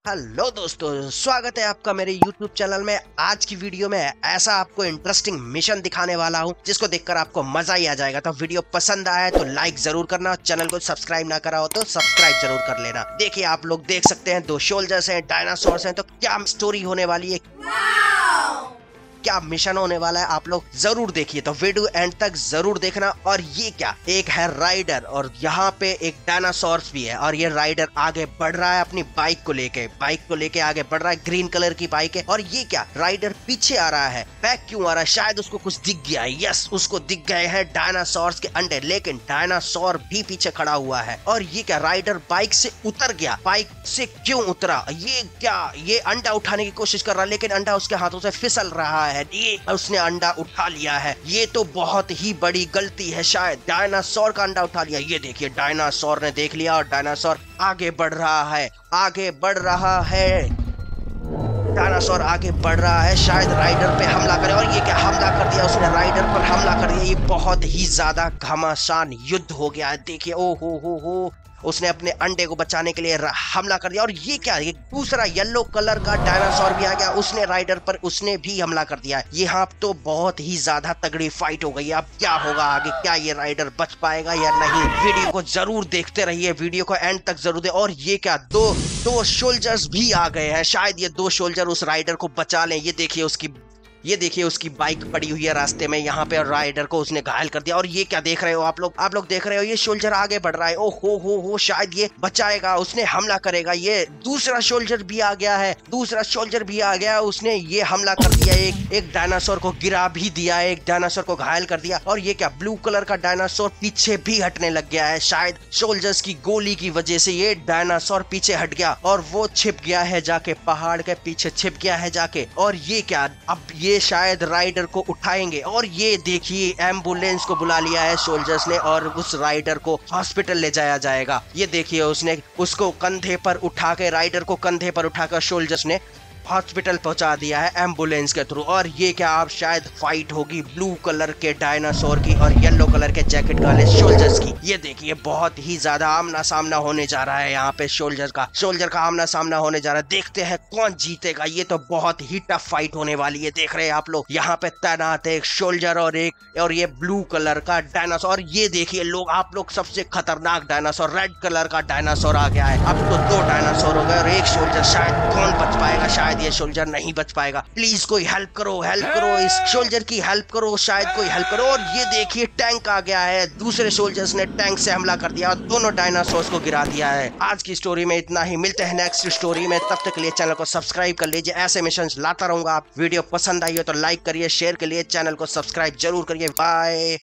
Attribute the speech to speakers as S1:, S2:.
S1: Hello दोस्तों, स्वागत है आपका मेरे YouTube चैनल में। आज की वीडियो में ऐसा आपको इंटरेस्टिंग मिशन दिखाने वाला हूं जिसको देखकर आपको मजा ही आ जाएगा। तो वीडियो पसंद आया तो लाइक जरूर करना, चैनल को सब्सक्राइब ना करा हो तो सब्सक्राइब जरूर कर लेना। देखिए, आप लोग देख सकते हैं दो सोल्जर्स हैं, डायनासोर्स हैं। तो क्या स्टोरी होने वाली है, क्या मिशन होने वाला है, आप लोग जरूर देखिए। तो वीडियो एंड तक जरूर देखना। और ये क्या, एक है राइडर और यहाँ पे एक डायनासोर्स भी है। और ये राइडर आगे बढ़ रहा है अपनी बाइक को लेके आगे बढ़ रहा है। ग्रीन कलर की बाइक है। और ये क्या, राइडर पीछे आ रहा है। बैक क्यों आ रहा है? शायद उसको कुछ दिख गया है। यस, उसको दिख गए हैं डायनासोर्स के अंडे, लेकिन डायनासोर भी पीछे खड़ा हुआ है। और ये क्या, राइडर बाइक से उतर गया। बाइक से क्यों उतरा? ये क्या, ये अंडा उठाने की कोशिश कर रहा है, लेकिन अंडा उसके हाथों से फिसल रहा है। ये उसने अंडा उठा लिया है। ये तो बहुत ही बड़ी गलती है। शायद डायनासोर का अंडा उठा लिया। ये देखिए, डायनासोर ने देख लिया और डायनासोर आगे बढ़ रहा है, डायनासोर आगे बढ़ रहा है। शायद राइडर पे हमला करे। और ये क्या, हमला कर दिया उसने, राइडर पर हमला कर दिया। ये बहुत ही ज्यादा घमासान युद्ध हो गया है। देखिए, ओ हो, उसने अपने अंडे को बचाने के लिए हमला कर दिया। और ये क्या, ये दूसरा येलो कलर का डायनासोर भी आ गया। उसने राइडर पर उसने भी हमला कर दिया। यहाँ तो बहुत ही ज्यादा तगड़ी फाइट हो गई। अब क्या होगा आगे, क्या ये राइडर बच पाएगा या नहीं? वीडियो को जरूर देखते रहिए, वीडियो को एंड तक जरूर दे। और ये क्या, दो सोल्जर्स भी आ गए हैं। शायद ये दो सोल्जर उस राइडर को बचा लें। ये देखिए उसकी बाइक पड़ी हुई है रास्ते में। यहाँ पे राइडर को उसने घायल कर दिया। और ये क्या देख रहे हो आप लोग देख रहे हो, ये सोल्जर आगे बढ़ रहा है। ओ हो, शायद ये बचाएगा, उसने हमला करेगा। ये दूसरा सोल्जर भी आ गया, उसने ये हमला कर दिया। एक डायनासोर को गिरा भी दिया, एक डायनासोर को घायल कर दिया। और ये क्या, ब्लू कलर का डायनासोर पीछे भी हटने लग गया है। शायद सोल्जर्स की गोली की वजह से ये डायनासोर पीछे हट गया और वो छिप गया है जाके, पहाड़ के पीछे छिप गया है जाके। और ये क्या, अब ये शायद राइडर को उठाएंगे। और ये देखिए, एम्बुलेंस को बुला लिया है सोल्जर्स ने और उस राइडर को हॉस्पिटल ले जाया जाएगा। ये देखिए, उसने उसको कंधे पर उठा के, राइडर को कंधे पर उठाकर सोल्जर्स ने हॉस्पिटल पहुंचा दिया है एम्बुलेंस के थ्रू। और ये क्या, आप शायद फाइट होगी ब्लू कलर के डायनासोर की और येलो कलर के जैकेट वाले सोल्जर्स की। ये देखिए, बहुत ही ज्यादा आमना सामना होने जा रहा है यहाँ पे। सोल्जर का आमना सामना होने जा रहा है। देखते हैं कौन जीतेगा। ये तो बहुत ही टफ फाइट होने वाली है। देख रहे हैं आप लोग, यहाँ पे तैनात है एक सोल्जर और ये ब्लू कलर का डायनासोर। ये देखिए लोग, आप लोग, सबसे खतरनाक डायनासोर, रेड कलर का डायनासोर आ गया है। अब तो दो डायनासोर हो गए और एक सोल्जर। शायद कौन बच पाएगा? शायद ये सोल्जर नहीं बच पाएगा। प्लीज कोई हेल्प करो, इस सोल्जर की हेल्प करो, शायद कोई हेल्प करो। और ये देखिए, टैंक आ गया है। दूसरे सोल्जर्स ने टैंक से हमला कर दिया और दोनों डायनासोर्स को गिरा दिया है। आज की स्टोरी में इतना ही, मिलते हैं नेक्स्ट स्टोरी में। तब तक के लिए चैनल को सब्सक्राइब कर लीजिए, ऐसे मिशन लाता रहूंगा। आप वीडियो पसंद आई हो तो लाइक करिए, शेयर करिए, चैनल को सब्सक्राइब जरूर करिए। बाय।